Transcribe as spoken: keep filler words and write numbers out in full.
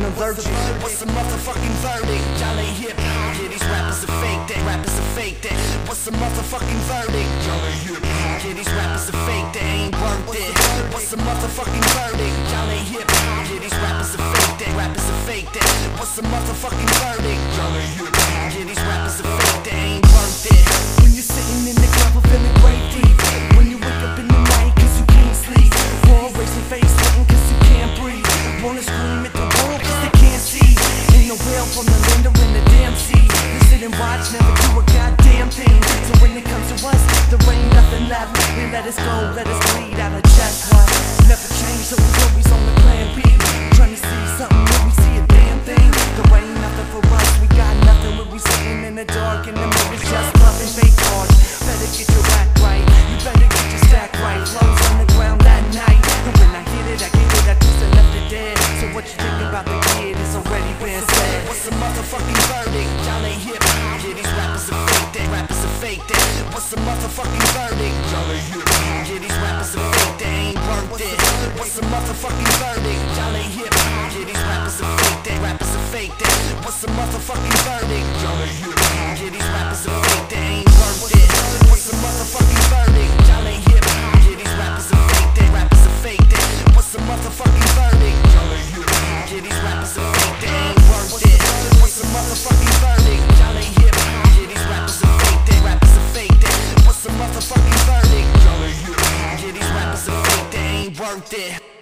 a virgin. What's the motherfucking verdict? Y'all ain't hip. Yeah, these rappers are fake that. Rappers are fake that. What's the motherfucking verdict? Y'all ain't hip. Yeah, these rappers are fake that. Ain't worth it. What's the motherfucking verdict? Y'all ain't hip. Yeah, these rappers are fake that. Rappers are fake that. What's the motherfucking verdict? Y'all ain't hip. Yeah, these rappers are fake that. Ain't worth it. When you're sitting in the club feeling grateful, when you wake up in the night cause you can't sleep, or racing face sweating cause you can't breathe, wanna scream at the world cause they can't see. Ain't no whale from the land or in the damn sea. You sit and watch, never do a goddamn thing. So when it comes to us, there ain't nothing left. They let us go, let us bleed out of chest. What? Never change, so we always on the plan B. Trying to see something when we see a damn thing. There ain't nothing for us, we got nothing when we sitting in the dark and the mirrors just bluffing fake cards. Better get your act right, you better get your stack right. Flows on the ground that night, and when I hit it, I get it, I twist and left it dead. So what you think about the kid is already been said. What's the motherfucking verdict? Y'all ain't hip. Yeah, these rappers are fake that. Rappers are fake that. What's the motherfucking verdict? Y'all ain't hip. Yeah, these rappers are fake that. Ain't worth it. What's the motherfucking verdict? Y'all ain't hip. Yeah, these rappers are fake that. Rappers are fake that. What's the motherfucking verdict? Y'all ain't hip. Yeah, these rappers are fake that. Ain't worth it. What's the motherfucking verdict? Y'all ain't hip. Yeah, these rappers are fake that. Rappers are fake that. What's the motherfucking verdict? Y'all ain't hip. Yeah, these rappers are fake that. Ain't worth it. What's the motherfucking verdict? Y'all ain't hip. Yeah, these rappers are fake that. Rappers are fake that. What's the motherfucking verdict? Y'all ain't hip. Yeah, these rappers are fake that. Ain't worth it.